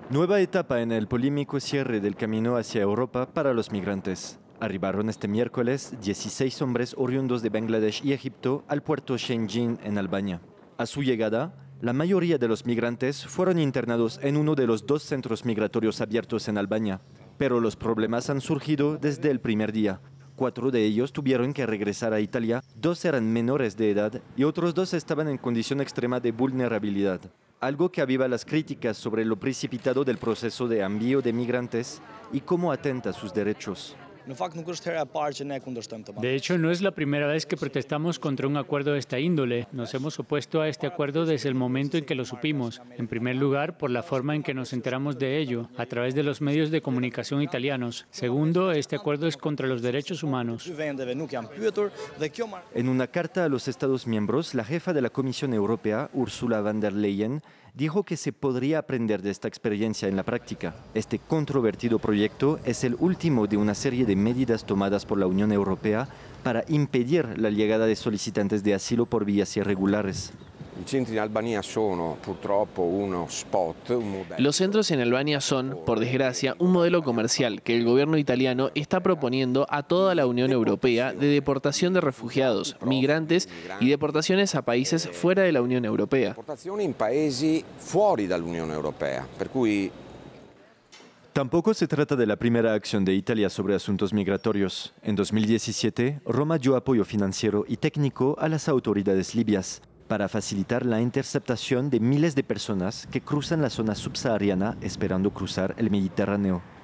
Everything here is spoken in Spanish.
Nueva etapa en el polémico cierre del camino hacia Europa para los migrantes. Arribaron este miércoles 16 hombres oriundos de Bangladesh y Egipto al puerto Shengjin en Albania. A su llegada, la mayoría de los migrantes fueron internados en uno de los 2 centros migratorios abiertos en Albania, pero los problemas han surgido desde el primer día. 4 de ellos tuvieron que regresar a Italia, 2 eran menores de edad y otros 2 estaban en condición extrema de vulnerabilidad. Algo que aviva las críticas sobre lo precipitado del proceso de envío de migrantes y cómo atenta a sus derechos. De hecho, no es la primera vez que protestamos contra un acuerdo de esta índole. Nos hemos opuesto a este acuerdo desde el momento en que lo supimos. En primer lugar, por la forma en que nos enteramos de ello, a través de los medios de comunicación italianos. Segundo, este acuerdo es contra los derechos humanos. En una carta a los Estados miembros, la jefa de la Comisión Europea, Ursula von der Leyen, dijo que se podría aprender de esta experiencia en la práctica. Este controvertido proyecto es el último de una serie de medidas tomadas por la Unión Europea para impedir la llegada de solicitantes de asilo por vías irregulares. Los centros en Albania son, por desgracia, un modelo comercial que el gobierno italiano está proponiendo a toda la Unión Europea de deportación de refugiados, migrantes y deportaciones a países fuera de la Unión Europea. Tampoco se trata de la primera acción de Italia sobre asuntos migratorios. En 2017, Roma dio apoyo financiero y técnico a las autoridades libias para facilitar la interceptación de miles de personas que cruzan la zona subsahariana esperando cruzar el Mediterráneo.